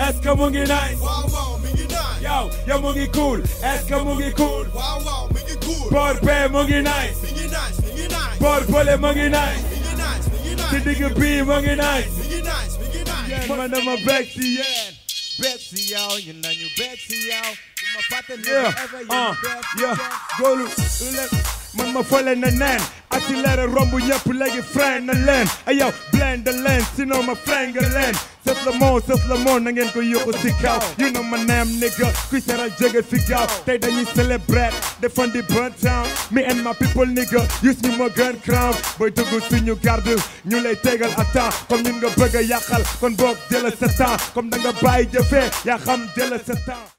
est-ce que mu ngi nice waaw waaw mi ngi nice yow mu ngi cool est-ce que mu ngi cool waaw waaw mi ngi cool boor bee mu ngi nice mi ngi nice mi ngi nice boor bële mu ngi nice mi ngi nice mi ngi nice ci digg bii mu ngi nice mi ngi nice mi ngi nice yéen man dama bég si yéen bet si yow ñu nañu bet si yow ma fàtte góolu man ma fole na neen accéléré romb ñëpp léegi frein na leen ay yow blend leen sinon ma frein nga leen c'est le mot na ngeen ko yóbbu si kaw you know my name nigga kuy seral jóge fi gaaw tey dañuy celebrate defan di burn town me and my people nigga use ñu ma gën crown booy dugg suñu garde ñu lay tegal attends comme ñun nga bëgg a yàqal kon boog jëla sa temps comme da nga bàyyi jëfee yaa xam jëla sa temps